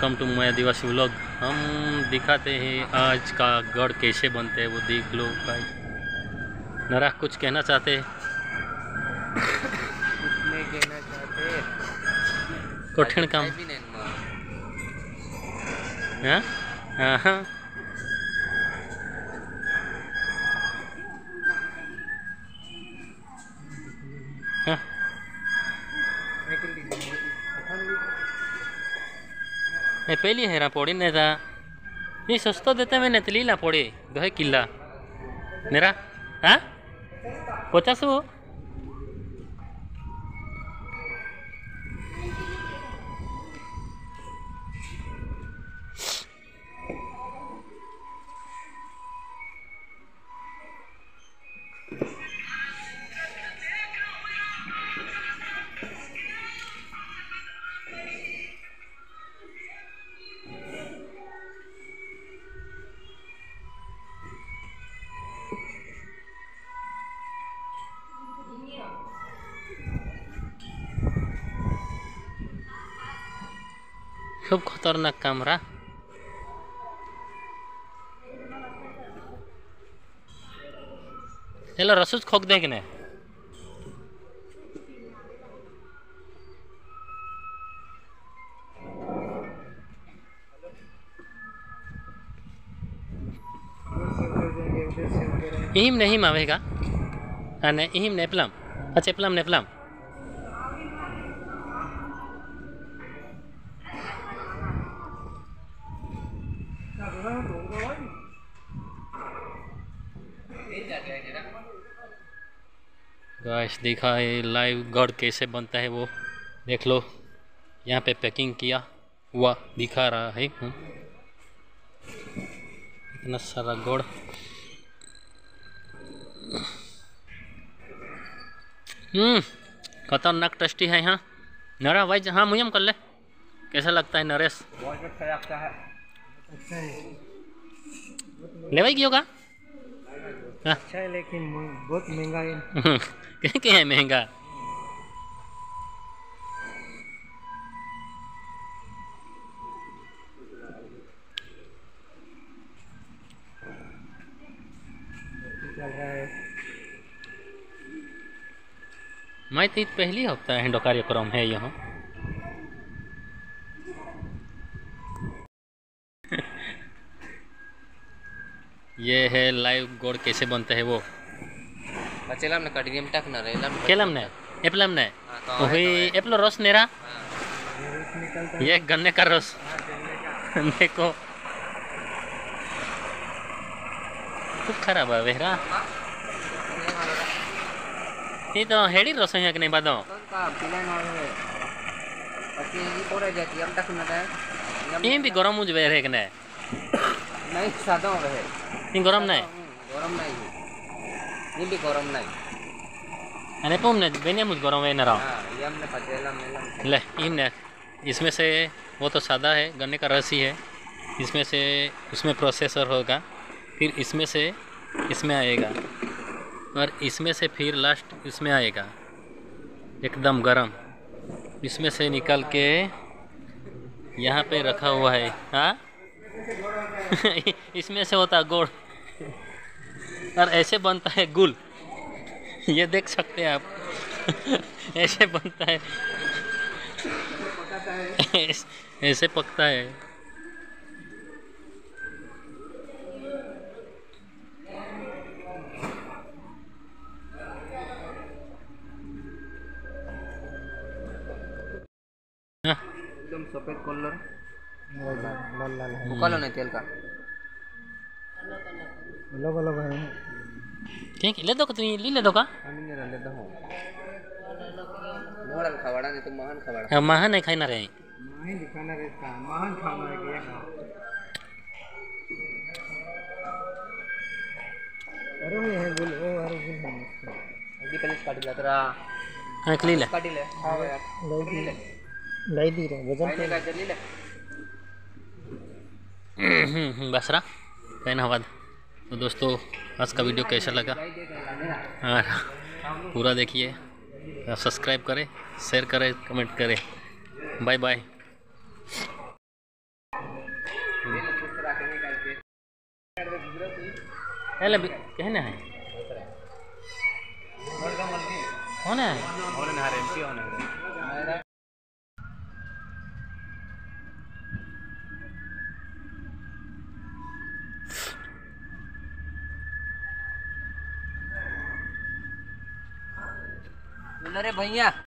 Welcome to my Adivasi vlog. हम दिखाते हैं आज का गढ़ कैसे बनते हैं, वो देख लो भाई। नरा कुछ कहना चाहते हैं? कुछ नहीं कहना चाहते। कठिन काम। हाँ हाँ हाँ। हाँ। पहली हेरा पड़ी नहीं था ये सस्ता देते मैं नेतली ला पड़े दो किला मेरा। हाँ 50 वो खूब खतरनाक काम रहा। हेलो रसूस खोक दे कि नहीं? इहिम नहीं आवेगा। हाँ नहीं इहिम नेपलम। अच्छा प्लम नेपलम। गाइस देखा है लाइव गढ़ कैसे बनता है वो देख लो। यहाँ पे पैकिंग किया हुआ दिखा रहा है। इतना सारा गढ़। खतरनाक टेस्टी है यहाँ। नरा भाई हाँ मुझे कर ले कैसा लगता है नरेश? बहुत अच्छा लगता है। ले भाई क्यों का? अच्छा है लेकिन बहुत महंगा है। क्या है महंगा? चल रहा है। मैं तो पहली हफ्ता है कार्यक्रम है यहाँ। ये है लाइव गोड़ कैसे बनता है वो। चलम ने कटियम टक न रे केलम ने एप्लम ने वही एप्लो रस नेरा। ये गन्ने का रस देखो खूब खराब है वेहरा। ये तो हेडी रस है कि नहीं बादो ये भी गरम मुझ वेर है कि नहीं सादा है। ये गरम नहीं गरम नहीं ये भी गरम नहीं अरे पुम ने बेने मुझ गरम है नरा। ये हमने पचेला मेला ले इन ने इसमें से वो तो सादा है गन्ने का रस ही है। इसमें से उसमें प्रोसेसर होगा फिर इसमें से इसमें आएगा और इसमें से फिर लास्ट इसमें आएगा एकदम गरम। इसमें से निकल के यहाँ पे रखा हुआ है। हाँ इसमें से होता गुड़ और ऐसे बनता है गुल। ये देख सकते हैं आप ऐसे बनता है ऐसे पकता है। एकदम सफेद कलर लाल लाल है। उकालो नहीं तेल का अलग अलग है। ठीक ले दो तुम ले दो का ले दो मोरल खवाड़ा नहीं तो महान खवाड़ा। हाँ महान नहीं खाना रहे नहीं दिखाना रहता महान खाना है क्या? अरे वो है बोल ओ अरे बोल है अभी पहले काट ला तेरा। हाँ ले ले काट ले। हां यार ले ले लाई दी रे वजन का जल्दी ले। बस रहा कहना बाद। तो दोस्तों आज का वीडियो कैसा लगा पूरा देखिए, सब्सक्राइब करें, शेयर करें, कमेंट करें। Bye bye. हेले कहने है होने है अरे भैया